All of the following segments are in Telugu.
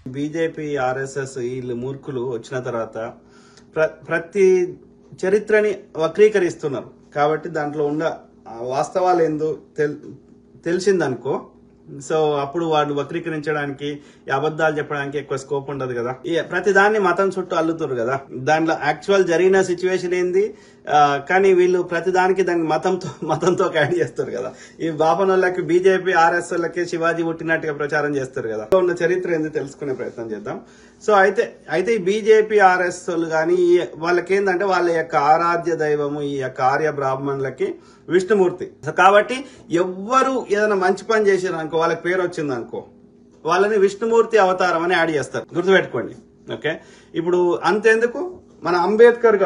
బీజేపీ ఆర్ఎస్ఎస్ వీళ్ళు మూర్ఖులు వచ్చిన తర్వాత ప్రతి చరిత్రని వక్రీకరిస్తున్నారు. కాబట్టి దాంట్లో ఉన్న వాస్తవాలు ఏందో తెలిసిందనుకో, సో అప్పుడు వాడు వక్రీకరించడానికి, అబద్ధాలు చెప్పడానికి ఎక్కువ స్కోప్ ఉండదు కదా. ప్రతి దాన్ని మతం చుట్టూ అల్లుతారు కదా. దాంట్లో యాక్చువల్ జరిగిన సిచ్యువేషన్ ఏంది, కానీ వీళ్ళు ప్రతి దానికి దాన్ని మతంతో యాడ్ చేస్తారు కదా. ఈ బాపనోళ్ళకి బీజేపీ ఆర్ఎస్ వాళ్ళకి శివాజీ పుట్టినట్టుగా ప్రచారం చేస్తారు కదా. ఉన్న చరిత్ర ఏంది తెలుసుకునే ప్రయత్నం చేద్దాం. సో అయితే ఈ బీజేపీ ఆర్ఎస్ వాళ్ళు కానీ వాళ్ళకి ఏంటంటే వాళ్ళ యొక్క ఆరాధ్య దైవము ఈ యొక్క ఆర్య బ్రాహ్మణులకి విష్ణుమూర్తి. కాబట్టి ఎవ్వరు ఏదైనా మంచి పని చేసారు అనుకో, వాళ్ళకి పేరు వచ్చింది అనుకో, వాళ్ళని విష్ణుమూర్తి అవతారం అని యాడ్ చేస్తారు. గుర్తుపెట్టుకోండి. ఓకే, ఇప్పుడు అంతెందుకు మన అంబేద్కర్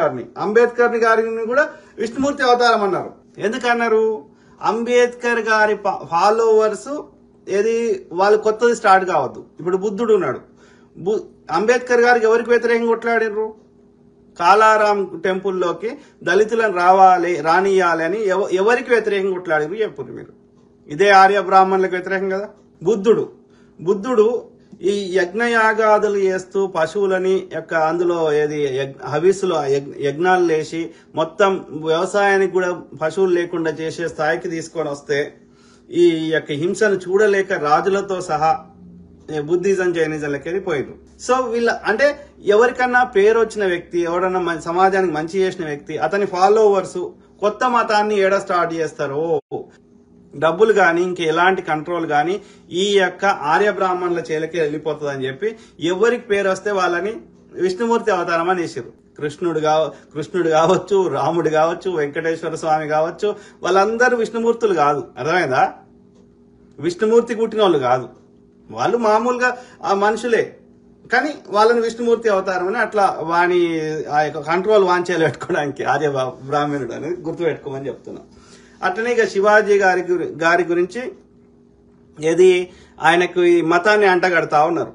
గారిని కూడా విష్ణుమూర్తి అవతారం అన్నారు. ఎందుకన్నారు? అంబేద్కర్ గారి ఫాలోవర్స్ వాళ్ళు కొత్తది స్టార్ట్ కావద్దు. ఇప్పుడు బుద్ధుడు ఉన్నాడు. అంబేద్కర్ గారికి ఎవరికి వ్యతిరేకంగా కొట్లాడారు? కాలారాం టెంపుల్లోకి దళితులను రానియాలి అని ఎవరికి వ్యతిరేకంగా కొట్లాడారు చెప్పు మీరు. ఇదే ఆర్య బ్రాహ్మణులకు వ్యతిరేకం కదా. బుద్ధుడు ఈ యజ్ఞయాగాదులు చేస్తూ పశువులని యొక్క అందులో హవిస్సులో యజ్ఞాలు లేచి మొత్తం వ్యవసాయానికి కూడా పశువులు లేకుండా చేసే స్థాయికి తీసుకొని వస్తే ఈ యొక్క హింసను చూడలేక రాజులతో సహా బుద్ధిజం జైనిజంలకి వెళ్ళిపోయారు. సో వీళ్ళ అంటే ఎవరికన్నా పేరు వచ్చిన వ్యక్తి, ఎవరన్నా సమాజానికి మంచి చేసిన వ్యక్తి, అతని ఫాలోవర్స్ కొత్త మతాన్ని స్టార్ట్ చేస్తారో డబ్బులు కానీ ఇంక ఎలాంటి కంట్రోల్ కానీ ఈ యొక్క ఆర్య బ్రాహ్మణుల చేలకి వెళ్ళిపోతుంది అని చెప్పి ఎవరికి పేరు వస్తే వాళ్ళని విష్ణుమూర్తి అవతారం అని వేసారు. కృష్ణుడు కావచ్చు, రాముడు కావచ్చు, వెంకటేశ్వర స్వామి కావచ్చు, వాళ్ళందరూ విష్ణుమూర్తులు కాదు. అర్థమైందా? విష్ణుమూర్తి పుట్టిన వాళ్ళు కాదు, వాళ్ళు మామూలుగా ఆ మనుషులే. కానీ వాళ్ళని విష్ణుమూర్తి అవతారం అని అట్లా వాని ఆ యొక్క కంట్రోల్ వాంఛలు పెట్టుకోవడానికి ఆర్య బ్రాహ్మణుడు అనేది గుర్తుపెట్టుకోమని చెప్తున్నాం. అట్లనే ఇక శివాజీ గారి గురించి ఆయనకు ఈ మతాన్ని అంటగడతా ఉన్నారు.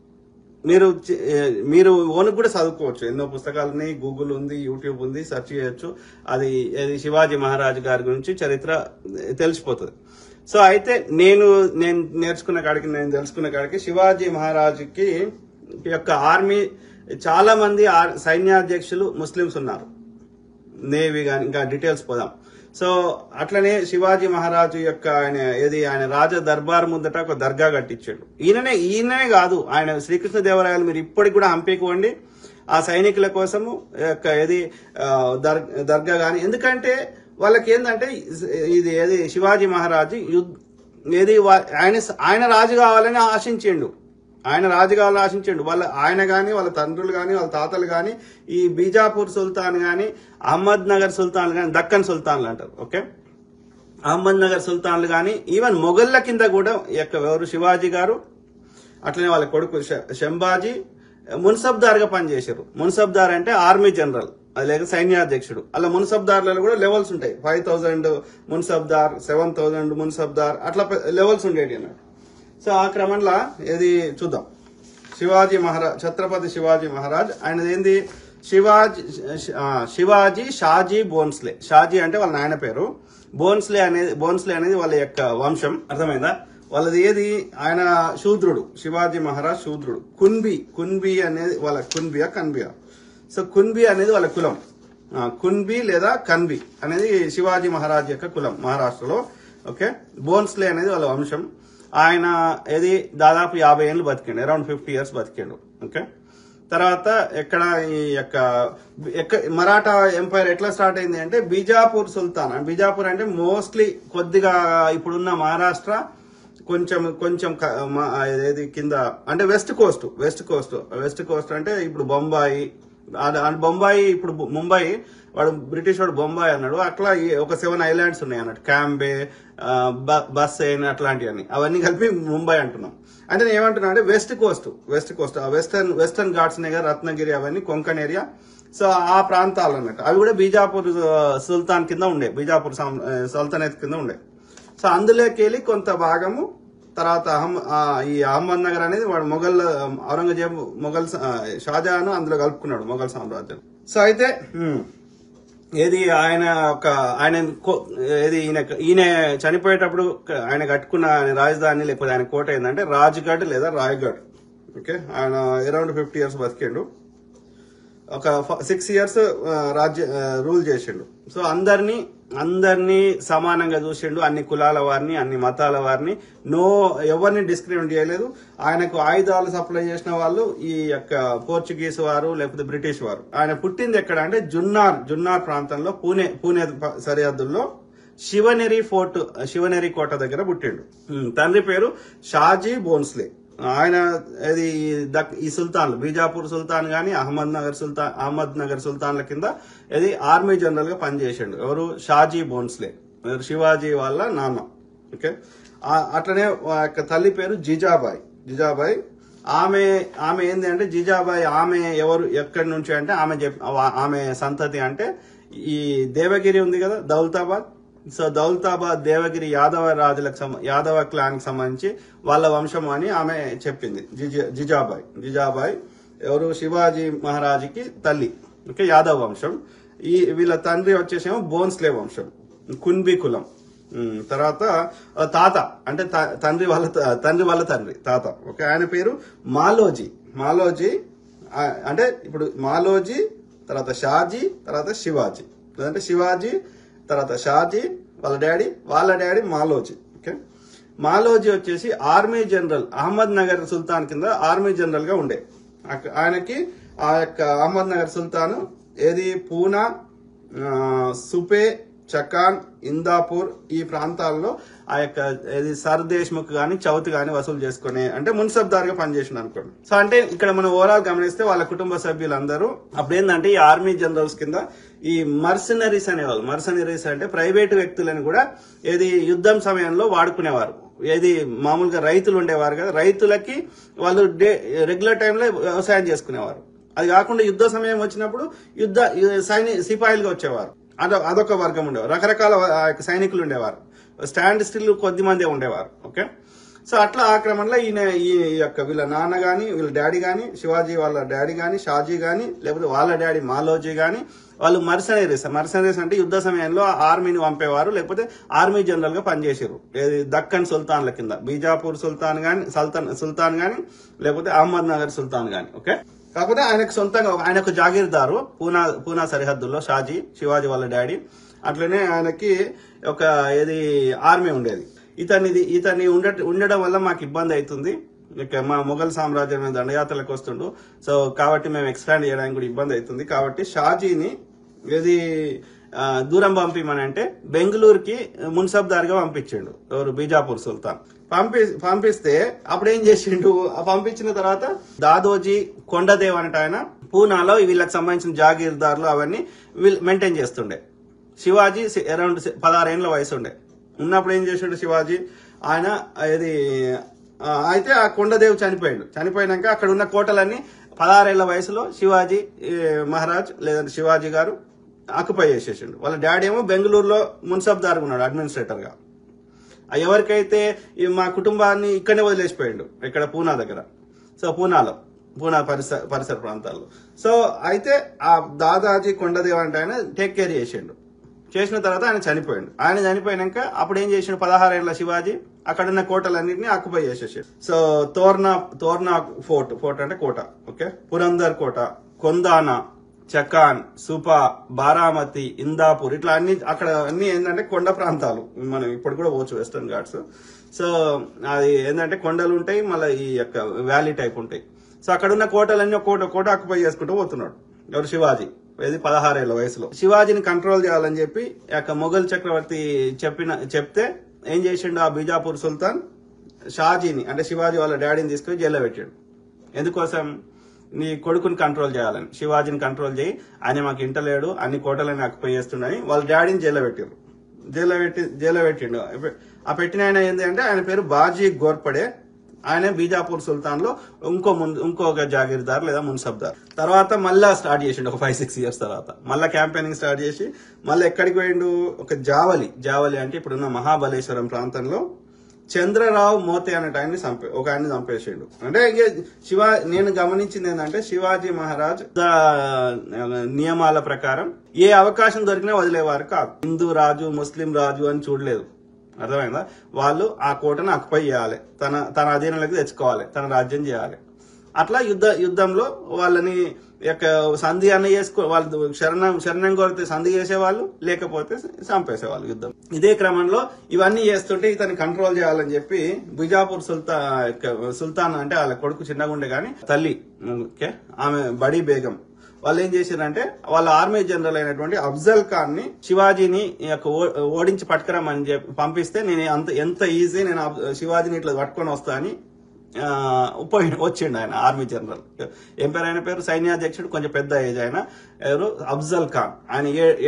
మీరు ఓనుకు కూడా చదువుకోవచ్చు, ఎన్నో పుస్తకాలని, గూగుల్ ఉంది, యూట్యూబ్ ఉంది, సెర్చ్ చేయొచ్చు. అది శివాజీ మహారాజు గారి గురించి చరిత్ర తెలిసిపోతుంది. సో అయితే నేను తెలుసుకున్న కాడికి శివాజీ మహారాజుకి యొక్క ఆర్మీ చాలా మంది సైన్యాధ్యక్షులు ముస్లింస్ ఉన్నారు. నేవీ కానీ ఇంకా డీటెయిల్స్ పోదాం. సో అట్లనే శివాజీ మహారాజు యొక్క ఆయన రాజ దర్బార్ ముందట ఒక దర్గా కట్టించాడు. ఈయననే కాదు, ఆయన శ్రీకృష్ణదేవరాయలు మీరు ఇప్పటికి కూడా హంపీకోండి ఆ సైనికుల కోసము దర్గా గాని. ఎందుకంటే వాళ్ళకి ఏంటంటే ఇది శివాజీ మహారాజు ఆయన రాజు కావాలని ఆశించిండు. ఆయన గాని, వాళ్ళ తండ్రులు గాని, వాళ్ళ తాతలు గాని, ఈ బీజాపూర్ సుల్తాన్ గాని, అహ్మద్ నగర్ సుల్తాన్ గాని, దక్కన్ సుల్తాన్లు అంటారు. ఓకే, అహ్మద్ నగర్ సుల్తాన్లు గాని, ఈవెన్ మొఘళ్ల కింద కూడా ఎవరు శివాజీ గారు, అట్లనే వాళ్ళ కొడుకు శంభాజీ మున్సబ్దార్ గా పనిచేశారు. మున్సబ్దార్ అంటే ఆర్మీ జనరల్, అది లేక సైన్యాధ్యక్షుడు. అలా మున్సబ్దార్లలో కూడా లెవెల్స్ ఉంటాయి. 5000 మున్సబ్దార్, 7000 మున్సబ్దార్, అట్లా లెవెల్స్ ఉండేవి అన్నట్టు. సో ఆ క్రమంలో చూద్దాం. ఛత్రపతి శివాజీ మహారాజ్ ఆయనది శివాజీ షాజీ బోన్స్లే. షాజీ అంటే వాళ్ళ నాయన పేరు, బోన్స్లే అనేది వాళ్ళ యొక్క వంశం. అర్థమైందా? వాళ్ళది ఆయన శూద్రుడు, శివాజీ మహారాజ్ శూద్రుడు. కున్బి అనేది వాళ్ళ కన్బియా. సో కున్బి అనేది వాళ్ళ కులం. కున్బి లేదా కన్బి అనేది శివాజీ మహారాజ్ యొక్క కులం మహారాష్ట్రలో. ఓకే, బోన్స్లే అనేది వాళ్ళ వంశం. ఆయన దాదాపు 50 ఏళ్ళు బతికాడు, అరౌండ్ 50 years బతికాడు. ఓకే, తర్వాత ఈ యొక్క మరాఠా ఎంపైర్ ఎట్లా స్టార్ట్ అయింది అంటే బీజాపూర్ సుల్తాన్. బీజాపూర్ అంటే మోస్ట్లీ కొద్దిగా ఇప్పుడున్న మహారాష్ట్ర కొంచెం కింద అంటే వెస్ట్ కోస్ట్ అంటే ఇప్పుడు బొంబాయి ఇప్పుడు ముంబై, వాడు బ్రిటిష్ వాడు బొంబాయి అన్నాడు. అట్లా ఒక 7 islands ఉన్నాయి అన్నట్టు, క్యాంబే, బస్సైన్ అట్లాంటివన్నీ, అవన్నీ కలిపి ముంబై అంటున్నాం. అంటే నేను ఏమంటున్నా అంటే వెస్ట్ కోస్ట్ వెస్టర్న్ ఘాట్స్ ఉన్నాయి కదా, రత్నగిరి, అవన్నీ కొంకణ్ ఏరియా. సో ఆ ప్రాంతాలు అన్నట్టు అవి కూడా బీజాపూర్ సుల్తాన్ కింద ఉండే, బీజాపూర్ సల్తనత్ కింద ఉండే. సో అందులోకి వెళ్ళి కొంత భాగము తర్వాత ఈ అహ్మద్ నగర్ అనేది వాడు ఔరంగజేబ్ షాజహాన్ అందులో కలుపుకున్నాడు మొఘల్ సామ్రాజ్యం. సో అయితే ఈయన చనిపోయేటప్పుడు ఆయన కట్టుకున్న రాజధాని లేకపోతే ఆయన కోట ఏంటంటే రాజ్గఢ్ లేదా రాయ్గఢ్. ఓకే, ఆయన అరౌండ్ 50 years బతికిండు. ఒక 6 years రూల్ చేసిండు. సో అందరినీ సమానంగా చూసిండు, అన్ని కులాల వారిని, అన్ని మతాల వారిని, ఎవరిని డిస్క్రిమినేట్ చేయలేదు. ఆయనకు ఆయుధాలు సప్లై చేసిన వాళ్ళు ఈ యొక్క పోర్చుగీస్ వారు లేకపోతే బ్రిటిష్ వారు. ఆయన పుట్టింది ఎక్కడ అంటే జున్నార్ ప్రాంతంలో, పూణే సరిహద్దుల్లో శివనేరి కోట దగ్గర పుట్టిండు. తండ్రి పేరు షాజీ బోన్స్లే. ఆయన ఈ సుల్తాన్లు, బీజాపూర్ సుల్తాన్ గాని అహ్మద్ నగర్ సుల్తాన్ల కింద ఆర్మీ జనరల్ గా పనిచేసిండు. ఎవరు? షాజీ బోన్స్లే, శివాజీ వాళ్ళ నాన్న. ఓకే, అట్లనే తల్లి పేరు జిజాబాయి. ఆమె ఏంది అంటే జిజాబాయి, ఆమె ఎవరు, ఎక్కడి నుంచి అంటే ఆమె సంతతి అంటే ఈ దేవగిరి ఉంది కదా, దౌలతాబాద్. సో దౌలతాబాద్ దేవగిరి యాదవ క్లాన్ కి సంబంధించి వాళ్ళ వంశం అని ఆమె చెప్పింది. జిజాబాయి ఎవరు? శివాజీ మహారాజుకి తల్లి. ఓకే, యాదవ్ వంశం. వీళ్ళ తండ్రి వచ్చేసేమో బోన్స్లే వంశం, కున్బి కులం. తర్వాత తాత అంటే తండ్రి వాళ్ళ తండ్రి తాత. ఓకే, ఆయన పేరు మాలోజీ. అంటే ఇప్పుడు మాలోజీ తర్వాత షాజీ తర్వాత శివాజీ, లేదంటే శివాజీ తర్వాత షాజీ వాళ్ళ డాడీ మాలోజీ. ఓకే, మాలోజీ వచ్చేసి ఆర్మీ జనరల్, అహ్మద్ నగర్ సుల్తాన్ కింద ఆర్మీ జనరల్ గా ఉండే. ఆయనకి ఆ యొక్క అహ్మద్ నగర్ సుల్తాన్ పూనా, సుపే, చకాన్, ఇందాపూర్ ఈ ప్రాంతాల్లో ఆ యొక్క సర్ దేశ్ముఖ్ గాని చౌత్ గాని వసూలు చేసుకునే, అంటే మున్సబ్దార్గా పనిచేసింది అనుకోండి. సో అంటే ఇక్కడ మనం ఓవరాల్ గమనిస్తే వాళ్ళ కుటుంబ సభ్యులందరూ అప్పుడు ఏంటంటే ఈ ఆర్మీ జనరల్స్ కింద ఈ మర్సనరీస్ అనేవాళ్ళు. మర్సనరీస్ అంటే ప్రైవేటు వ్యక్తులను కూడా యుద్ధం సమయంలో వాడుకునేవారు. మామూలుగా రైతులు ఉండేవారు కదా, రైతులకి వాళ్ళు రెగ్యులర్ టైంలో వ్యవసాయం చేసుకునేవారు. అది కాకుండా యుద్ధ సమయం వచ్చినప్పుడు సిపాయిలుగా వచ్చేవారు. అదొక వర్గం ఉండేవారు. రకరకాల సైనికులు ఉండేవారు. స్టాండ్ స్టిల్ కొద్ది మంది ఉండేవారు. ఓకే, సో అట్లా ఆ క్రమంలో ఈ యొక్క వీళ్ళ నాన్న గాని, వీళ్ళ డాడీ గాని, శివాజీ వాళ్ళ డాడీ గాని, షాజీ గాని, లేకపోతే వాళ్ళ డాడీ మాలోజీ గాని, వాళ్ళు మర్సనరీస్ అంటే యుద్ధ సమయంలో ఆర్మీని పంపేవారు, లేకపోతే ఆర్మీ జనరల్ గా పనిచేసారు. దక్కన్ సుల్తాన్ల కింద, బీజాపూర్ సుల్తాన్ గాని, లేకపోతే అహ్మద్ నగర్ సుల్తాన్ గాని. ఓకే, కాకపోతే ఆయనకు సొంతంగా ఆయనకు జాగీర్దారు పూనా సరిహద్దుల్లో శివాజీ వాళ్ళ డాడీ. అట్లనే ఆయనకి ఒక ఆర్మీ ఉండేది. ఇతన్ని ఉండడం వల్ల మాకు ఇబ్బంది అవుతుంది, మా మొఘల్ సామ్రాజ్యం మీద దండయాత్రలకు వస్తుండు. సో కాబట్టి మేము ఎక్స్పాండ్ చేయడానికి కూడా ఇబ్బంది అవుతుంది. కాబట్టి షాజీని దూరం పంపిమనంటే బెంగళూరుకి మున్సబ్దార్గా పంపించిండు. ఎవరు? బీజాపూర్ సుల్తాన్. పంపిస్తే అప్పుడు ఏం చేసిండు? పంపించిన తర్వాత దాదోజీ కొండదేవ్ అంటే ఆయన పూనాలో వీళ్ళకి సంబంధించిన జాగీర్దారులు అవన్నీ మెయింటైన్ చేస్తుండే. శివాజీ అరౌండ్ 16 ఏళ్ల వయసు ఉండే. ఉన్నప్పుడు ఏం చేసిండు శివాజీ? ఆయన అయితే ఆ కొండదేవ్ చనిపోయినాక అక్కడ ఉన్న కోటలన్నీ 16 ఏళ్ల వయసులో శివాజీ మహారాజ్ లేదంటే శివాజీ గారు ఆక్యుపై చేసేసిండు. వాళ్ళ డాడీ ఏమో బెంగళూరులో మున్సబ్దార్గా ఉన్నాడు, అడ్మినిస్ట్రేటర్ గా. ఎవరికైతే మా కుటుంబాన్ని ఇక్కడనే వదిలేసిపోయిండు, ఇక్కడ పూనా దగ్గర. సో పూనా పరిసర ప్రాంతాల్లో. సో అయితే ఆ దాదాజీ కొండదేవ్ అంటే ఆయన టేక్ కేర్ చేసిన తర్వాత ఆయన చనిపోయినాక అప్పుడు ఏం చేసిండు? 16 ఏళ్ల శివాజీ అక్కడున్న కోటలన్నింటినీ ఆక్యుపై చేసేసాడు. సో తోర్నా ఫోర్ట్ అంటే కోట. ఓకే, పురందర్ కోట, కొందానా, చకాన్, సుపా, బారామతి, ఇందాపూర్ ఇట్లా అక్కడ అన్ని ఏంటంటే కొండ ప్రాంతాలు. మనం ఇప్పుడు కూడా పోవచ్చు వెస్టర్న్ ఘాట్స్. సో అది ఏంటంటే కొండలు ఉంటాయి, మళ్ళీ ఈ యొక్క వ్యాలీ టైప్ ఉంటాయి. సో అక్కడ ఉన్న కోటలన్నీ కోట ఆక్యుపై చేసుకుంటూ పోతున్నాడు. ఎవరు? శివాజీ. 16 ఏళ్ల వయసులో శివాజీని కంట్రోల్ చేయాలని చెప్పి మొఘల్ చక్రవర్తి చెప్తే ఏం చేసిండు? ఆ బీజాపూర్ సుల్తాన్ షాజీని అంటే శివాజీ వాళ్ళ డాడీని తీసుకుని జైల్లో పెట్టాడు. ఎందుకోసం? నీ కొడుకుని కంట్రోల్ చేయాలని. శివాజీని కంట్రోల్ చేయి, ఆయన మాకు ఇంటలేడు, అన్ని కోటలని ఆక్యుపై చేస్తున్నాయి. వాళ్ళ డాడీని జైల్లో పెట్టిండు. ఆ పెట్టిన ఆయన ఏంటి అంటే ఆయన పేరు బాజీ గోర్పడే. ఆయన బీజాపూర్ సుల్తాన్ లో ఇంకొక జాగీర్దార్ లేదా మున్సబ్దార్. తర్వాత మళ్ళా స్టార్ట్ చేసిండు. ఒక 5-6 years తర్వాత మళ్ళా క్యాంపెయినింగ్ స్టార్ట్ చేసి మళ్ళీ ఎక్కడికి పోయిండు? ఒక జావలి అంటే ఇప్పుడున్న మహాబలేశ్వరం ప్రాంతంలో చంద్రరావు మోతే అనే ఆయన్ని చంపేసిండు. అంటే నేను గమనించింది ఏంటంటే శివాజీ మహారాజ్ నియమాల ప్రకారం ఏ అవకాశం దొరికినా వదిలేవారు కాదు. హిందూ రాజు, ముస్లిం రాజు అని చూడలేదు. అర్థమైందా? వాళ్ళు ఆ కోటను ఆక్యుపై చేయాలి, తన అధీనంలోకి తెచ్చుకోవాలి, తన రాజ్యం చేయాలి. అట్లా యుద్ధంలో వాళ్ళని యొక్క సంధి అన్న చేసుకో వాళ్ళు శరణం కోరితే సంధి చేసేవాళ్ళు, లేకపోతే చంపేసేవాళ్ళు యుద్ధం. ఇదే క్రమంలో ఇవన్నీ చేస్తుంటే ఇతన్ని కంట్రోల్ చేయాలని చెప్పి బిజాపూర్ సుల్తాన్ అంటే వాళ్ళ కొడుకు చిన్నగా ఉండే గాని తల్లి ఆమె బడీ బేగం వాళ్ళు ఏం చేశారంటే వాళ్ళ ఆర్మీ జనరల్ అయినటువంటి అఫ్జల్ ఖాన్ ని శివాజీని ఓడించి పట్టుకురమ్మని చెప్పి పంపిస్తే నేను ఎంత ఈజీ నేను శివాజీని ఇట్లా పట్టుకొని వస్తా అని వచ్చిండు ఆయన ఆర్మీ జనరల్. ఏం పేరు ఆయన పేరు? సైన్యాధ్యక్షుడు, కొంచెం పెద్ద ఏజ్ ఆయన. ఎవరు? అఫ్జల్ ఖాన్. ఆయన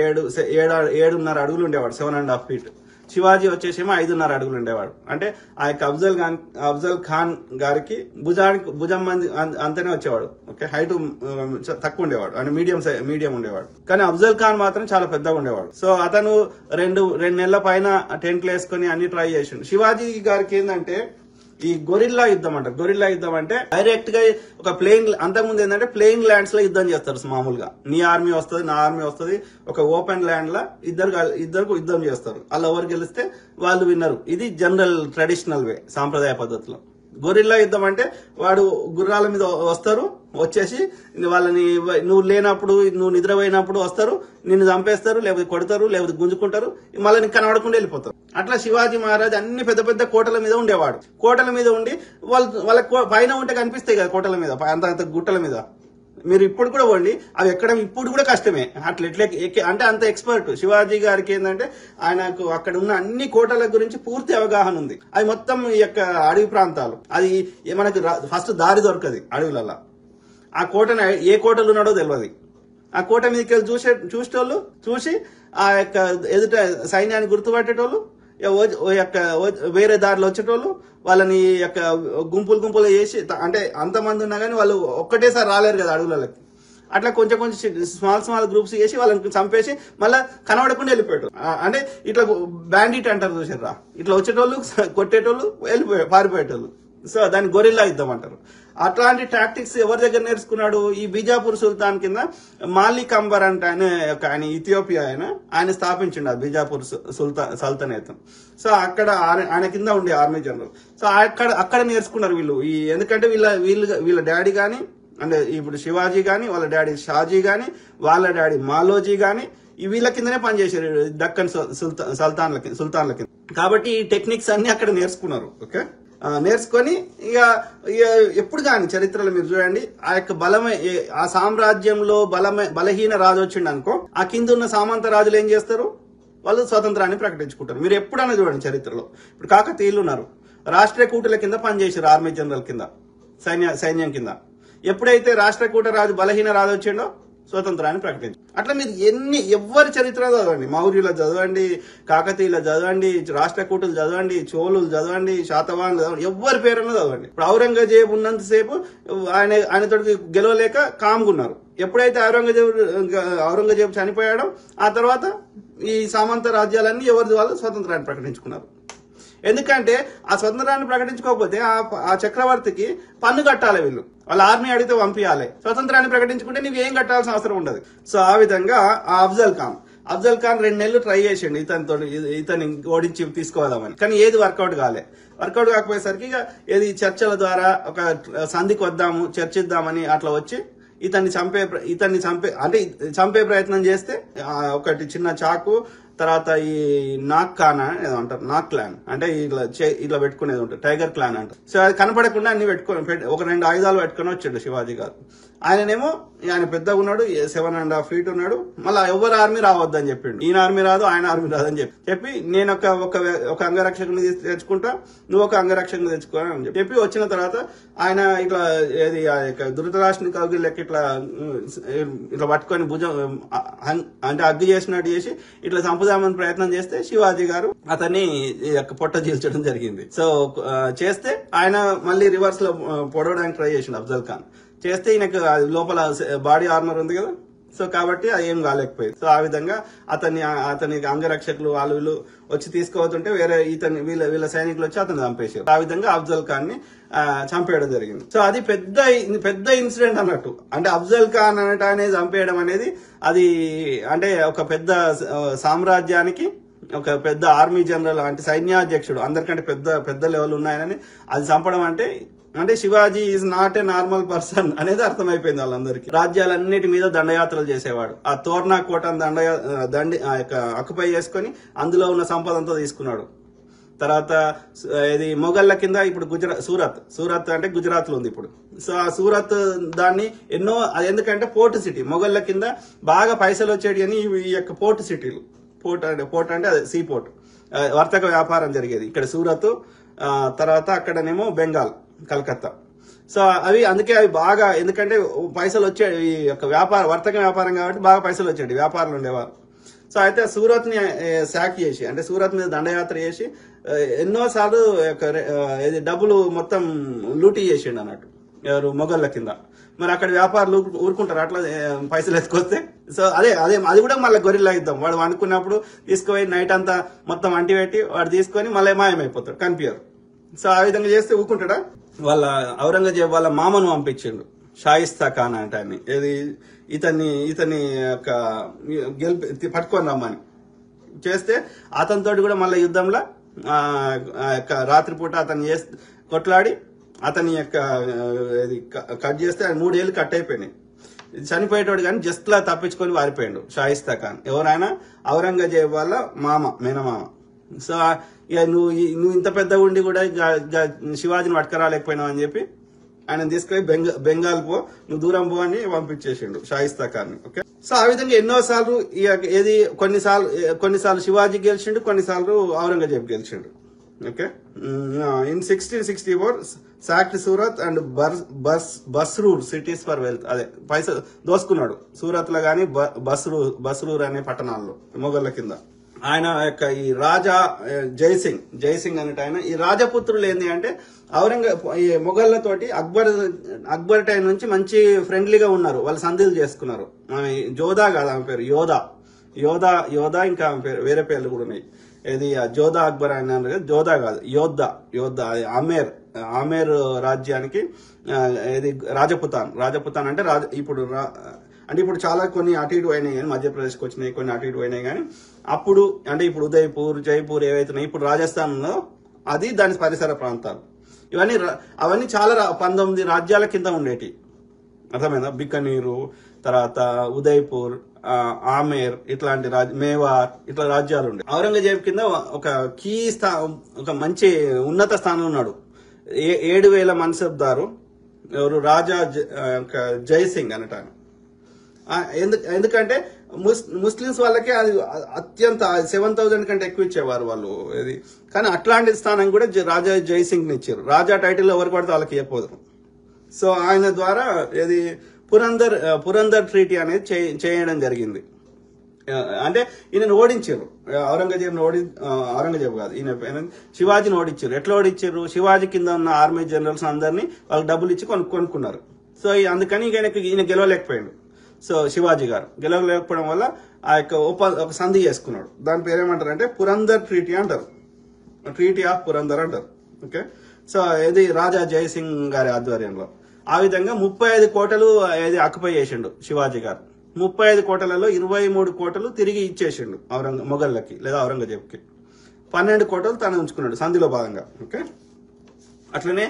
7.5 అడుగులు ఉండేవాడు, 7.5 feet. శివాజీ వచ్చేసేమో 5.5 అడుగులు ఉండేవాడు. అంటే ఆ యొక్క అఫ్జల్ ఖాన్ గారికి భుజం మంది అంతనే వచ్చేవాడు. ఓకే, హైట్ తక్కువ ఉండేవాడు, అంటే మీడియం ఉండేవాడు. కానీ అఫ్జల్ ఖాన్ మాత్రం చాలా పెద్దగా ఉండేవాడు. సో అతను రెండు నెలల పైన టెంట్లు వేసుకుని అన్ని ట్రై చేసిండు. శివాజీ గారికి ఏంటంటే ఈ గొరిల్లా యుద్ధం అంటారు. గొరిల్లా యుద్ధం అంటే డైరెక్ట్ గా ఒక ప్లేన్, అంతకుముందు ఏంటంటే ప్లేన్ ల్యాండ్స్ లో యుద్ధం చేస్తారు మామూలుగా. నీ ఆర్మీ వస్తుంది, నా ఆర్మీ వస్తుంది, ఒక ఓపెన్ ల్యాండ్ లా ఇద్దరు యుద్ధం చేస్తారు. అలా ఎవరు గెలిస్తే వాళ్ళు విన్నరు. ఇది జనరల్ ట్రెడిషనల్ వే, సాంప్రదాయ పద్ధతిలో. గొరిల్లా యుద్ధం అంటే వాడు గుర్రాల మీద వస్తారు, వచ్చేసి వాళ్ళని నువ్వు లేనప్పుడు, నువ్వు నిద్రపోయినప్పుడు వస్తారు, నిన్ను చంపేస్తారు, లేకపోతే కొడతారు, లేకపోతే గుంజుకుంటారు, మళ్ళీ నీకు కనబడకుండా వెళ్ళిపోతారు. అట్లా శివాజీ మహారాజ్ అన్ని పెద్ద పెద్ద కోటల మీద ఉండేవాడు. కోటల మీద ఉండి వాళ్ళ పైన ఉంటే కనిపిస్తాయి కదా కోటల మీద, అంత గుట్టల మీద. మీరు ఇప్పుడు కూడా పోండి, అవి ఎక్కడం ఇప్పుడు కూడా కష్టమే. అట్లా అంటే అంత ఎక్స్పర్ట్ శివాజీ గారికి. ఏంటంటే ఆయనకు అక్కడ ఉన్న అన్ని కోటల గురించి పూర్తి అవగాహన ఉంది. అది మొత్తం ఈ యొక్క అడవి ప్రాంతాలు, అది మనకు ఫస్ట్ దారి దొరకదు అడవులలో. ఆ కోటను ఏ కోటలు ఉన్నాడో తెలియదు. ఆ కోట మీదకి వెళ్ళి చూసేటోళ్ళు, చూసి ఆ యొక్క ఎదుట సైన్యాన్ని గుర్తుపట్టేటోళ్ళు, వేరే దారిలో వచ్చేటోళ్ళు, వాళ్ళని యొక్క గుంపులు చేసి, అంటే అంతమంది ఉన్నా కానీ వాళ్ళు ఒక్కటేసారి రాలేరు కదా అడవులకి. అట్లా కొంచెం స్మాల్ గ్రూప్స్ చేసి వాళ్ళని చంపేసి మళ్ళీ కనబడకుండా వెళ్ళిపోయారు. అంటే ఇట్లా బ్యాండిట్ అంటారు చూసారా, ఇట్లా వచ్చేటోళ్ళు, కొట్టేటోళ్ళు, పారిపోయేటోళ్ళు. సో దాన్ని గొరిల్లా యుద్ధం అంటారు. అట్లాంటి టాక్టిక్స్ ఎవరి దగ్గర నేర్చుకున్నాడు? ఈ బీజాపూర్ సుల్తాన్ కింద మాలిక్ అంబర్ అంటే ఆయన ఇథియోపియా ఆయన స్థాపించిండు ఆ బీజాపూర్ సల్తనేత్. సో అక్కడ ఆయన కింద ఉండే ఆర్మీ జనరల్. సో అక్కడ నేర్చుకున్నారు వీళ్ళు. ఎందుకంటే వీళ్ళ డాడీ గాని, అంటే ఇప్పుడు శివాజీ గాని, వాళ్ళ డాడీ షాజీ గాని, వాళ్ళ డాడీ మాలోజీ గాని వీళ్ళ కిందనే పనిచేశారు దక్కన్ సుల్తాన్ల కింద. కాబట్టి ఈ టెక్నిక్స్ అన్ని అక్కడ నేర్చుకున్నారు. ఓకే, నేర్చుకొని ఇక ఎప్పుడు కానీ చరిత్రలో మీరు చూడండి, ఆ యొక్క ఆ సామ్రాజ్యంలో బలహీన రాజు వచ్చిండు అనుకో, ఆ కింద ఉన్న సామంత రాజులు ఏం చేస్తారు? వాళ్ళు స్వతంత్రాన్ని ప్రకటించుకుంటారు. మీరు ఎప్పుడైనా చూడండి చరిత్రలో. ఇప్పుడు కాకతీయులు ఉన్నారు, రాష్ట్రకూటుల కింద పనిచేసారు, ఆర్మీ జనరల్ కింద, సైన్యం కింద. ఎప్పుడైతే రాష్ట్రకూట రాజు బలహీన రాజు వచ్చిండో స్వతంత్రాన్ని ప్రకటించారు. అట్లా మీరు ఎవరి చరిత్ర చదవండి, మౌర్యుల చదవండి, కాకతీయుల చదవండి, రాష్ట్రకూటులు చదవండి, చోళులు చదవండి, శాతవాహనులు చదవండి, ఎవరి పేరున్నా చదవండి. ఇప్పుడు ఔరంగజేబు ఉన్నంతసేపు ఆయనతో గెలవలేక కామ్గున్నారు. ఎప్పుడైతే ఔరంగజేబు చనిపోయాడో ఆ తర్వాత ఈ సామంత రాజ్యాలన్నీ ఎవరి వాళ్ళు స్వతంత్రాన్ని ప్రకటించుకున్నారు. ఎందుకంటే ఆ స్వతంత్రాన్ని ప్రకటించుకోకపోతే ఆ చక్రవర్తికి పన్ను కట్టాలి, వీళ్ళు వాళ్ళ ఆర్మీ అడిగితే పంపించాలి. స్వతంత్రాన్ని ప్రకటించుకుంటే నీవు ఏం కట్టాల్సిన అవసరం ఉండదు. సో ఆ విధంగా ఆ అఫ్జల్ ఖాన్ 2 నెలలు ట్రై చేసిండు ఇతన్ని ఓడించి తీసుకోదామని. కానీ ఏది వర్కౌట్ కాకపోయేసరికి ఇక ఏది చర్చల ద్వారా ఒక సంధికి వద్దాము, చర్చిద్దామని అట్లా వచ్చి ఇతన్ని చంపే ప్రయత్నం చేస్తే ఒకటి చిన్న చాకు, తర్వాత ఈ నాక్ ఖాన్ ఏదో అంటారు, నాక్ క్లాన్ అంటే ఇట్లా పెట్టుకునేది ఉంటుంది, టైగర్ క్లాన్ అంటారు. సో అది కనపడకుండా అన్ని ఒక 2 ఆయుధాలు పెట్టుకుని వచ్చాడు శివాజీ గారు. ఆయన పెద్దగా ఉన్నాడు, 7.5 feet ఉన్నాడు. మళ్ళీ ఎవరు ఆర్మీ రావద్దని చెప్పిండు. ఈయన ఆర్మీ రాదు, ఆయన ఆర్మీ రాదని చెప్పి నేను ఒక అంగరక్షకుని తెచ్చుకుంటా, నువ్వు ఒక అంగరక్షకుని తెచ్చుకో అని చెప్పి వచ్చిన తర్వాత ఆయన ఇట్లా ధృతరాష్ట్రుని కౌగిలి లెక్క ఇట్లా పట్టుకొని భుజం అంటే అగ్గు చేసినట్టు చేసి ఇట్లా చంపుదామని ప్రయత్నం చేస్తే శివాజీ గారు అతన్ని పొట్ట చీల్చడం జరిగింది. సో చేస్తే ఆయన మళ్ళీ రివర్స్ లో పొడవడానికి ట్రై చేసిండు అఫ్జల్ ఖాన్. చేస్తే ఈయనకు లోపల బాడీ ఆర్మర్ ఉంది కదా, సో కాబట్టి అది ఏం కాలేకపోయింది. సో ఆ విధంగా అతని అంగరక్షకులు వాళ్ళు వచ్చి తీసుకోవతుంటే వేరే వీళ్ళ సైనికులు వచ్చి అతను చంపేశారు. ఆ విధంగా అఫ్జల్ ఖాన్ ని చంపేయడం జరిగింది. సో అది పెద్ద ఇన్సిడెంట్ అన్నట్టు. అంటే అఫ్జల్ ఖాన్ అనేది చంపేయడం అనేది అది అంటే ఒక పెద్ద సామ్రాజ్యానికి ఒక పెద్ద ఆర్మీ జనరల్ అంటే సైన్యాధ్యక్షుడు, అందరికంటే పెద్ద లెవెల్ ఉన్నాయని అది చంపడం అంటే అంటే Shivaji is not a normal person అనేది అర్థమైపోయింది వాళ్ళందరికీ. రాజ్యాలన్నిటి మీద దండయాత్రలు చేసేవాడు. ఆ తోర్నా కోటను అక్కుపై చేసుకుని అందులో ఉన్న సంపద అంతా తీసుకున్నాడు. తర్వాత ఇది మొఘళ్ళ కింద ఇప్పుడు సూరత్ అంటే గుజరాత్ లో ఉంది ఇప్పుడు. సో ఆ సూరత్ దాన్ని ఎన్నో, అది ఎందుకంటే పోర్ట్ సిటీ, మొఘళ్ళ కింద బాగా పైసలు వచ్చేటి అని ఈ యొక్క పోర్ట్ సిటీలు. పోర్ట్ అంటే అదే సీ పోర్ట్, వర్తక వ్యాపారం జరిగేది ఇక్కడ సూరత్. తర్వాత అక్కడనేమో బెంగాల్, కలకత్తా. సో అందుకే అవి బాగా, ఎందుకంటే పైసలు వచ్చేవి, ఈ యొక్క వర్తక వ్యాపారం కాబట్టి బాగా పైసలు వచ్చేవి, వ్యాపారులు ఉండేవారు. సో అయితే సూరత్ ని శాక్ చేసి, అంటే సూరత్ మీద దండయాత్ర చేసి ఎన్నోసార్లు డబ్బులు మొత్తం లూటీ చేసిండు అన్నట్టు ఎవరు, మొఘళ్ళ కింద. మరి అక్కడ వ్యాపారులు ఊరుకుంటారు అట్లా పైసలు ఎత్తుకొస్తే? సో అది కూడా మళ్ళీ గొరిల్లా యుద్ధం. వాడు వండుకున్నప్పుడు తీసుకుపోయి నైట్ అంతా మొత్తం అంటి పెట్టి వాడు తీసుకొని మళ్ళీ మాయమైపోతాడు, కనిపించారు. సో ఆ విధంగా చేస్తే ఊరుకుంటాడా? వాళ్ళ ఔరంగజేబ్ వాళ్ళ మామను పంపించిండు, షాయిస్తా ఖాన్ అంటే ఆయన. ఇతన్ని పట్టుకొని రమ్మని చేస్తే అతనితోటి కూడా మళ్ళీ యుద్ధంలో రాత్రిపూట అతన్ని కొట్లాడి అతని యొక్క కట్ చేస్తే 3 ఏళ్ళు కట్ అయిపోయినాయి. చనిపోయేటోడు కానీ జస్ట్ లా తప్పించుకొని వారిపోయాడు షాయిస్తా ఖాన్. ఎవరైనా ఔరంగజేబ్ వాళ్ళ మేనమామ. సో ఇక నువ్వు ఇంత పెద్ద ఉండి కూడా శివాజీని పట్టుకరాలేకపోయినావు అని చెప్పి ఆయన తీసుకొని బెంగాల్ పో, నువ్వు దూరం పో అని పంపించేసిండు షాయిస్తా ఖాన్. ఓకే. సో ఆ విధంగా ఎన్నోసార్లు కొన్నిసార్లు శివాజీ గెలిచిండు, కొన్నిసార్లు ఔరంగజేబ్ గెలిచిండు. Okay. In 1664 sacked Surat and Basrur cities for wealth. అదే పైసలు దోసుకున్నాడు సూరత్ లో గానీ బస్రూర్ అనే పట్టణాల్లో మొఘళ్ళ కింద. ఆయన యొక్క ఈ రాజా జైసింగ్ అనేట ఆయన, ఈ రాజపుత్రులు ఏంది అంటే ఈ మొఘళ్ళతోటి అక్బర్ టైం నుంచి మంచి ఫ్రెండ్లీగా ఉన్నారు. వాళ్ళు సంధిలు చేసుకున్నారు. ఆమె జోధా కాదు, ఆమె పేరు యోధా ఇంకా ఆమె పేరు వేరే పేర్లు కూడా ఉన్నాయి. ఇది జోధా అక్బర్ ఆయన, జోధా కాదు, యోధా ఆమెర్ రాజ్యానికి ఇది రాజపుతాన్ అంటే ఇప్పుడు చాలా కొన్ని అటు ఇటు అయినాయి కానీ, మధ్యప్రదేశ్కి వచ్చినాయి కొన్ని అటు ఇటు అయినాయి కానీ, అప్పుడు అంటే ఇప్పుడు ఉదయ్పూర్, జైపూర్ ఏవైతున్నాయి ఇప్పుడు రాజస్థాన్ లో, అది దాని పరిసర ప్రాంతాలు అవన్నీ చాలా 19 రాజ్యాల కింద ఉండేటి. అర్థమైందా? బికనీరు, తర్వాత ఉదయ్పూర్, ఆమేర్, ఇట్లాంటి మేవార్, ఇట్లా రాజ్యాలు ఉండే. ఔరంగజేబ్ కింద ఒక మంచి ఉన్నత స్థానంలో ఉన్నాడు. 7,000 మన్సబ్దారు ఎవరు, రాజా జైసింగ్ అనట. ఎందుకంటే ముస్లింస్ వాళ్ళకి అది అత్యంత 7,000 కంటే ఎక్కువ ఇచ్చేవారు వాళ్ళు. ఇది కానీ అట్లాంటి స్థానం కూడా రాజా జైసింగ్ ని ఇచ్చారు. రాజా టైటిల్ ఎవరికి పడితే వాళ్ళకి ఇవ్వకపోదు. సో ఆయన ద్వారా ఇది పురందర్ ట్రీటీ అనేది చేయడం జరిగింది. అంటే ఈయనను ఓడించారు, ఔరంగజేబు కాదు, ఈయన శివాజీని ఓడించారు. ఎట్లా ఓడించారు? శివాజీ కింద ఉన్న ఆర్మీ జనరల్స్ అందరినీ వాళ్ళకి డబ్బులు ఇచ్చి కొనుక్కున్నారు. సో అందుకని ఈయన గెలవలేకపోయాడు. సో శివాజీ గారు గెలవలేకపోవడం వల్ల ఆ యొక్క ఒక సంధి చేసుకున్నాడు. దాని పేరు ఏమంటారు అంటే పురందర్ ట్రీటీ అంటారు, ట్రీటీ ఆఫ్ పురందర్ అంటారు. ఓకే. సో ఇది రాజా జయసింగ్ గారి ఆధ్వర్యంలో ఆ విధంగా 35 కోటలు అక్కుపై చేసిండు శివాజీ గారు. 35 కోటలలో 23 కోటలు తిరిగి ఇచ్చేసిండు మొఘళ్ళకి లేదా ఔరంగజేబ్కి. 12 కోటలు తను ఉంచుకున్నాడు సంధిలో భాగంగా. ఓకే. అట్లనే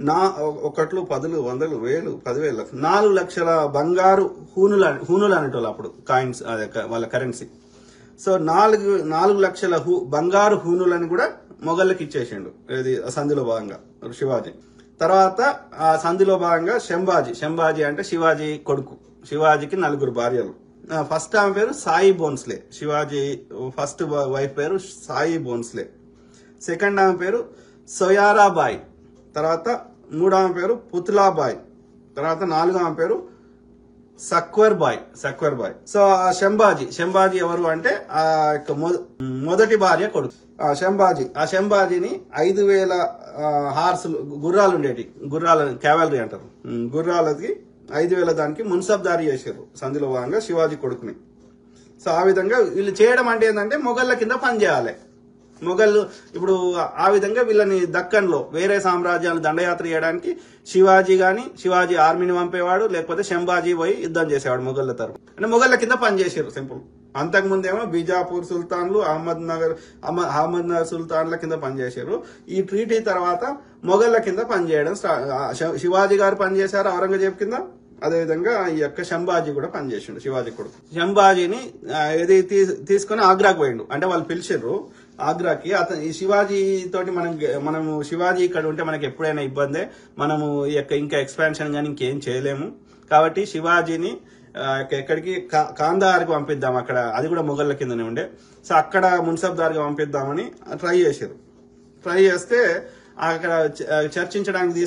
1 10 100 1000 10,000 4 లక్షల బంగారు హూనులు అనేటోళ్ళు అప్పుడు కాయిన్స్, వాళ్ళ కరెన్సీ. సో 4 లక్షల బంగారు హూనులని కూడా మొఘళ్ళకి ఇచ్చేసిండు ఇది సంధిలో భాగంగా శివాజీ. తర్వాత ఆ సంధిలో భాగంగా శంభాజీ అంటే శివాజీ కొడుకు. శివాజీకి 4 భార్యలు. ఫస్ట్ ఆమె పేరు సాయి భోన్స్లే, శివాజీ ఫస్ట్ వైఫ్ పేరు సాయి భోన్స్లే. సెకండ్ ఆమె పేరు సోయారాబాయ్. తర్వాత 3వ పేరు పుత్లాబాయ్. తర్వాత 4వ పేరు సక్వర్ బాయ్. సో ఆ శంభాజీ ఎవరు అంటే ఆ యొక్క మొదటి భార్య కొడుకు. ఆ శంభాజీని 5,000 హార్సులు, గుర్రాలు ఉండేటి, క్యావలరీ అంటారు, గుర్రాలకి 5,000 దానికి మున్సబ్దారీ చేశారు సంధిలో భాగంగా శివాజీ కొడుకుని. సో ఆ విధంగా వీళ్ళు చేయడం అంటే ఏంటంటే మొఘళ్ళ కింద పనిచేయాలి. మొఘళ్ళు ఇప్పుడు ఆ విధంగా వీళ్ళని దక్కన్లో వేరే సామ్రాజ్యాలు దండయాత్ర చేయడానికి శివాజీ ఆర్మీని పంపేవాడు, లేకపోతే శంభాజీ పోయి యుద్ధం చేసేవాడు మొఘళ్ళ తరపు. అంటే మొఘళ్ళ కింద పనిచేసారు సింపుల్. అంతకుముందేమో బిజాపూర్ సుల్తాన్లు, అహ్మద్ నగర్ సుల్తాన్ల కింద పనిచేశారు. ఈ ట్రీటీ తర్వాత మొఘళ్ళ కింద పనిచేయడం శివాజీ గారు పనిచేశారు ఔరంగజేబు కింద. అదేవిధంగా ఈ యొక్క శంభాజీ కూడా పనిచేసిండు, శివాజీ కొడుకు. శంభాజీని ఏది తీసుకుని ఆగ్రాకు పోయిండు. అంటే వాళ్ళు పిలిచిర్రు ఆగ్రాకి. ఈ శివాజీ తోటి మనము శివాజీ ఇక్కడ ఉంటే మనకి ఎప్పుడైనా ఇబ్బందే, మనము ఈ యొక్క ఇంకా ఎక్స్పాన్షన్ గానీ ఇంకేం చేయలేము. కాబట్టి శివాజీని ఎక్కడికి కాందహార్కి పంపిద్దాం, అక్కడ అది కూడా మొఘళ్ళ కిందనే ఉండే. సో అక్కడ మున్సబ్దార్గా పంపిద్దామని ట్రై చేశారు. ట్రై చేస్తే అక్కడ చర్చించడానికి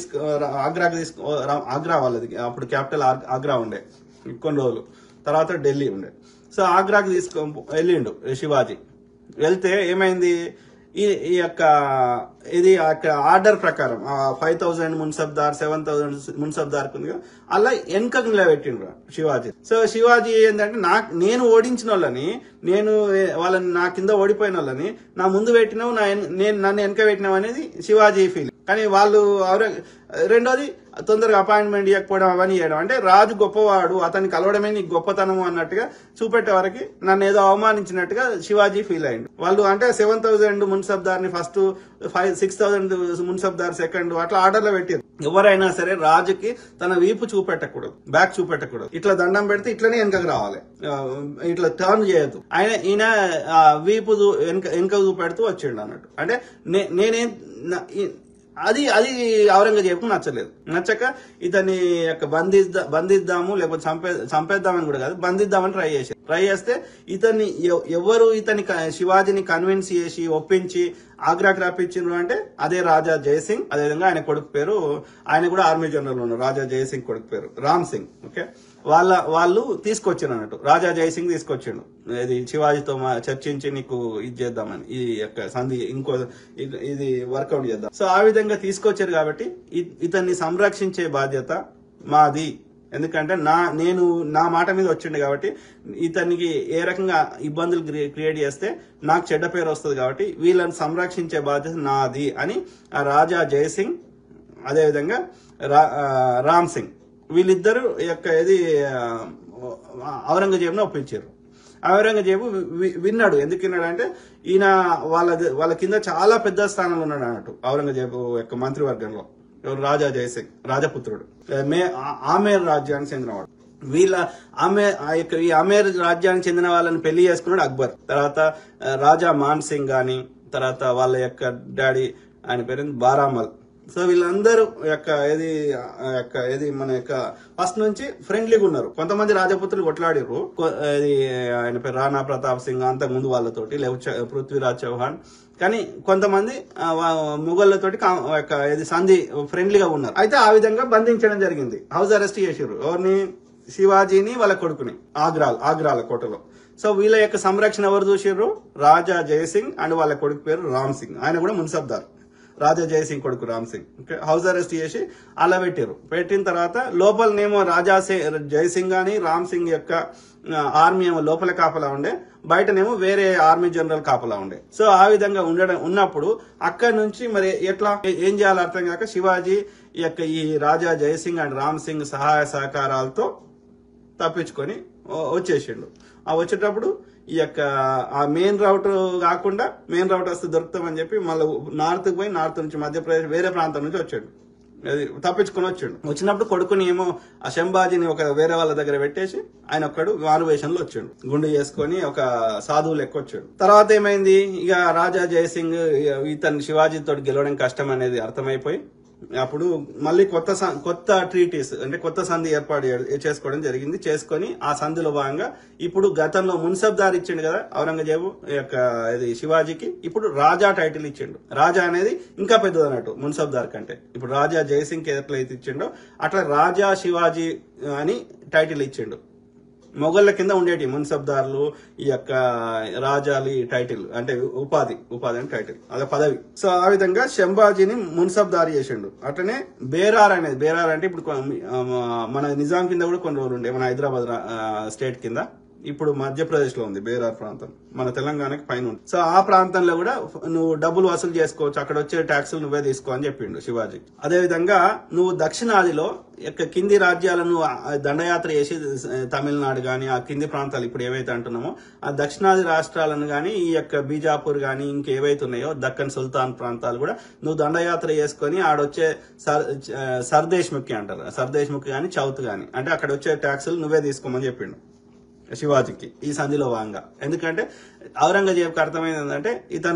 ఆగ్రా వాళ్ళది, అప్పుడు క్యాపిటల్ ఆగ్రా ఉండే కొన్ని రోజులు, తర్వాత ఢిల్లీ ఉండే. సో ఆగ్రాకి వెళ్ళిండు శివాజీ. వెళ్తే ఏమైంది, ఈ యొక్క ఇది అక్కడ ఆర్డర్ ప్రకారం 5000 మున్సబ్దార్ 7000 మున్సబ్దార్ అలా వెనకకు నిలబెట్టిండ్రు శివాజీ. సో శివాజీ ఏంటంటే నేను ఓడించిన వాళ్ళని, వాళ్ళని నా కింద ఓడిపోయిన వాళ్ళని నా ముందు పెట్టినావు, నన్ను వెనక పెట్టినావు అనేది శివాజీ ఫీల్. కానీ వాళ్ళు రెండోది తొందరగా అపాయింట్మెంట్ ఇవ్వకపోవడం, అవన్నీ చేయడం. అంటే రాజు గొప్పవాడు, అతన్ని కలవడమే నీకు గొప్పతనము అన్నట్టుగా చూపెట్టే వరకు నన్ను ఏదో అవమానించినట్టుగా శివాజీ ఫీల్ అయ్యిండు. వాళ్ళు అంటే 7000 మున్సబ్దార్ని ఫస్ట్, 6000 మున్సబ్దార్ సెకండ్, అట్లా ఆర్డర్లో పెట్టారు. ఎవరైనా సరే రాజుకి తన వీపు చూపెట్టకూడదు, బ్యాక్ చూపెట్టకూడదు. ఇట్లా దండం పెడితే ఇట్లనే వెనకకు రావాలి, ఇట్లా టర్న్ చేయొద్దు. ఈయన వీపు వెనక చూపెడుతూ వచ్చిండు అన్నట్టు. అంటే నేనేం అది ఔరంగజేబుకు నచ్చలేదు. నచ్చక ఇతన్ని బంధిద్దాము, లేకపోతే చంపేద్దామని కూడా కాదు, బంధిద్దామని ట్రై చేస్తే ఎవరు శివాజీని కన్విన్స్ చేసి ఒప్పించి ఆగ్రాకి రప్పించిండ్రు అంటే అదే రాజా జయసింగ్. అదేవిధంగా ఆయన కొడుకు పేరు, ఆయన కూడా ఆర్మీ జనరల్ ఉన్నారు, రాజా జయసింగ్ కొడుకు పేరు రామ్ సింగ్. ఓకే, వాళ్ళు తీసుకొచ్చారు అన్నట్టు, రాజా జయసింగ్ తీసుకొచ్చిండు. ఇది శివాజీతో చర్చించి నీకు ఇది చేద్దామని, ఈ యొక్క సంధి ఇది వర్కౌట్ చేద్దాం. సో ఆ విధంగా తీసుకొచ్చారు. కాబట్టి ఇతన్ని సంరక్షించే బాధ్యత మాది. ఎందుకంటే నా మాట మీద వచ్చిండు కాబట్టి ఇతనికి ఏ రకంగా ఇబ్బందులు క్రియేట్ చేస్తే నాకు చెడ్డ పేరు వస్తుంది, కాబట్టి వీళ్ళని సంరక్షించే బాధ్యత నాది అని ఆ రాజా జయసింగ్, అదేవిధంగా రామ్ సింగ్, వీళ్ళిద్దరు యొక్క ఔరంగజేబును ఒప్పించారు. ఔరంగజేబు విన్నాడు. ఎందుకు విన్నాడు అంటే ఈయన వాళ్ళ కింద చాలా పెద్ద స్థానంలో ఉన్నాడు అన్నట్టు ఔరంగజేబు యొక్క మంత్రివర్గంలో. రాజా జయసింగ్ రాజపుత్రుడు, ఆమేర్ రాజ్యానికి చెందినవాడు. ఈ ఆమేర్ రాజ్యానికి చెందిన వాళ్ళని పెళ్లి చేసుకున్నాడు అక్బర్. తర్వాత రాజా మాన్ సింగ్ గాని, తర్వాత వాళ్ళ యొక్క డాడీ, ఆయన పేరు బారామల్. సో వీళ్ళందరూ మన యొక్క ఫస్ట్ నుంచి ఫ్రెండ్లీగా ఉన్నారు. కొంతమంది రాజపుత్రులు కొట్లాడిరు, ఆయన పేరు రాణా ప్రతాప్ సింగ్, అంతకు ముందు వాళ్ళతోటి, లేకపోతే పృథ్వీరాజ్ చౌహాన్. కానీ కొంతమంది ముఘళ్ళతోటి సంధి ఫ్రెండ్లీగా ఉన్నారు. అయితే ఆ విధంగా బంధించడం జరిగింది, హౌస్ అరెస్ట్ చేసారు. ఎవరిని? శివాజీని, వాళ్ళ కొడుకుని ఆగ్రాల కోటలో. సో వీళ్ళ యొక్క సంరక్షణ ఎవరు చూసారు? రాజా జయసింగ్ అండ్ వాళ్ళ కొడుకు పేరు రామ్ సింగ్, ఆయన కూడా మున్సబ్దార్. రాజా జయసింగ్ కొడుకు రామ్ సింగ్. హౌస్ అరెస్ట్ చేసి అలా పెట్టారు. పెట్టిన తర్వాత లోపలనేమో రాజా జయసింగ్ గాని రామ్ సింగ్ యొక్క ఆర్మీ ఏమో లోపల కాపలా ఉండే, బయటనేమో వేరే ఆర్మీ జనరల్ కాపలా ఉండే. సో ఆ విధంగా ఉన్నప్పుడు అక్కడి నుంచి మరి ఎట్లా ఏం చేయాలో అర్థం కాక శివాజీ ఈ రాజా జయసింగ్ అండ్ రామ్ సింగ్ సహాయ సహకారాలతో తప్పించుకొని వచ్చేసిండు. వచ్చేటప్పుడు ఆ మెయిన్ రౌట్ కాకుండా, మెయిన్ రౌట్ వస్తే దొరుకుతామని చెప్పి మళ్ళీ నార్త్కి పోయి, నార్త్ నుంచి మధ్యప్రదేశ్ వేరే ప్రాంతం నుంచి వచ్చాడు, తప్పించుకొని వచ్చాడు. వచ్చినప్పుడు కొడుకుని ఏమో ఆ శంభాజీని వేరే వాళ్ళ దగ్గర పెట్టేసి ఆయన ఒక్కడు మారువేషంలో వచ్చాడు, గుండు చేసుకొని ఒక సాధువు లెక్క వచ్చాడు. తర్వాత ఏమైంది, రాజా జయసింగ్ ఇతను శివాజీతో గెలవడం కష్టం అనేది అర్థమైపోయి అప్పుడు మళ్ళీ కొత్త ట్రీటీస్ అంటే కొత్త సంధి ఏర్పాటు చేసుకోవడం జరిగింది. చేసుకొని ఆ సంధిలో భాగంగా ఇప్పుడు గతంలో మున్సబ్దార్ ఇచ్చిండు కదా ఔరంగజేబు శివాజీకి, ఇప్పుడు రాజా టైటిల్ ఇచ్చిండు. రాజా అనేది ఇంకా పెద్దది అన్నట్టు మున్సబ్దార్ కంటే. ఇప్పుడు రాజా జయసింగ్ ఎట్లయితే ఇచ్చిండో అట్లా రాజా శివాజీ అని టైటిల్ ఇచ్చిండు. మొఘళ్ళ కింద ఉండేటి మున్సబ్దార్లు, రాజాలి టైటిల్ అంటే ఉపాధి అని టైటిల్, అదే పదవి. సో ఆ విధంగా శంభాజీని మున్సబ్దారి చేసిండు. అట్లనే బేరార్ అంటే ఇప్పుడు మన నిజాం కింద కూడా కొన్ని రోజులు ఉండే, మన హైదరాబాద్ స్టేట్ కింద ఇప్పుడు మధ్యప్రదేశ్ లో ఉంది బేరార్ ప్రాంతం, మన తెలంగాణకి పైన ఉంది. సో ఆ ప్రాంతంలో కూడా నువ్వు డబ్బులు వసూలు చేసుకోవచ్చు, అక్కడ వచ్చే ట్యాక్సులు నువ్వే తీసుకో అని చెప్పిండు శివాజీ. అదే విధంగా నువ్వు దక్షిణాదిలో కింది రాజ్యాలను దండయాత్ర చేసి తమిళనాడు గాని ఆ కింది ప్రాంతాలు ఇప్పుడు ఏవైతే అంటున్నామో ఆ దక్షిణాది రాష్ట్రాలను గాని ఈ యొక్క బీజాపూర్ గాని ఇంకేవైతే ఉన్నాయో దక్కన్ సుల్తాన్ ప్రాంతాలు కూడా నువ్వు దండయాత్ర చేసుకుని ఆడొచ్చే సర్దేశ్ముఖి అంటారు, సర్దేశ్ముఖి గాని చౌత్ గాని అంటే అక్కడ వచ్చే ట్యాక్సులు నువ్వే తీసుకోమని చెప్పిండు శివాజీకి ఈ సంధిలో భాగంగా. ఎందుకంటే ఔరంగజేబుకి అర్థమైంది ఏంటంటే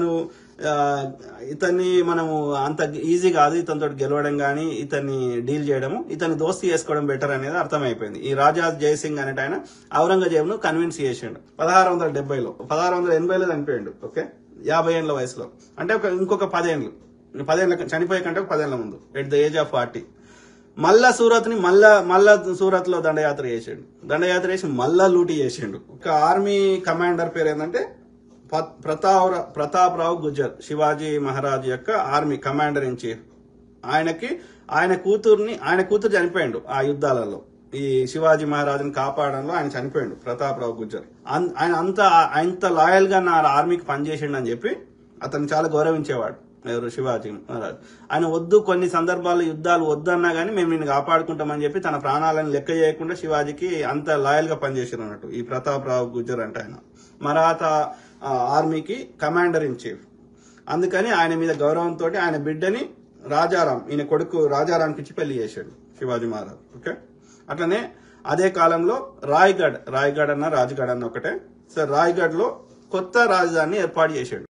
ఇతన్ని మనము అంత ఈజీ కాదు, ఇతనితో గెలవడం గానీ ఇతన్ని డీల్ చేయడము, ఇతన్ని దోస్తీ చేసుకోవడం బెటర్ అనేది అర్థమైపోయింది. ఈ రాజా జయసింగ్ అనేట ఆయన ఔరంగజేబును కన్విన్స్ చేసిండు 1670లో. 1680లో చనిపోయిండు. ఓకే, 50 ఏళ్ల వయసులో, అంటే ఇంకొక 10 ఏళ్ళు చనిపోయే కంటే 10 ఏళ్ల ముందు, ఎట్ ద ఏజ్ ఆఫ్ 40. మళ్ళా సూరత్ ని మళ్ళా సూరత్ లో దండయాత్ర చేసి మళ్ళా లూటీ చేసిండు. ఒక ఆర్మీ కమాండర్ పేరు ఏంటంటే ప్రతాప్ రావు గుజ్జర్, శివాజీ మహారాజ్ యొక్క ఆర్మీ కమాండర్ ఇన్ చీఫ్. ఆయన కూతురు చనిపోయిండు ఆ యుద్ధాలలో. ఈ శివాజీ మహారాజుని కాపాడంలో ఆయన చనిపోయిండు ప్రతాప్ రావు గుజ్జర్. ఆయన అంత లాయల్ గా నా ఆర్మీకి పనిచేసిండు అని చెప్పి అతను చాలా గౌరవించేవాడు ఎవరు, శివాజీ మహారాజ్. ఆయన కొన్ని సందర్భాల్లో యుద్ధాలు వద్దన్నా గానీ మేము నిన్ను కాపాడుకుంటామని చెప్పి తన ప్రాణాలను లెక్క చేయకుండా శివాజీకి అంత లాయల్ గా పనిచేసారు అన్నట్టు ఈ ప్రతాప్ రావు గుజ్జర్ అంటే. ఆయన మరాఠా ఆర్మీకి కమాండర్ ఇన్ చీఫ్. అందుకని ఆయన మీద గౌరవంతో ఆయన బిడ్డని రాజారాం, ఈయన కొడుకు రాజారాంకి ఇచ్చి పెళ్లి చేశాడు శివాజీ మహారాజ్. ఓకే, అట్లనే అదే కాలంలో రాయ్గఢ్ అన్న రాజ్గఢ్ అన్న ఒకటే. సో రాయ్గఢ్ లో కొత్త రాజధానిని ఏర్పాటు చేశాడు